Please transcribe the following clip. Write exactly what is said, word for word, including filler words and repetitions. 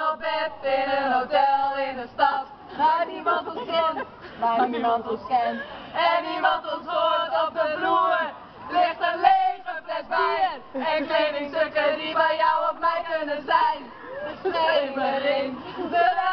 op bed in een hotel in de stad. Waar niemand ons kent, waar niemand ons kent. En niemand ons hoort op de vloer. Ligt een lege fles bier en kledingstukken die bij jou of mij kunnen zijn. De schemering, de